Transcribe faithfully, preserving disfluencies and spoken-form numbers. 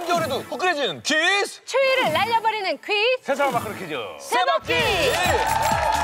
한겨울에도 후끈해지는 퀴즈! 추위를 날려버리는 퀴즈! 세상을 바꾸는 퀴즈. 세 바퀴!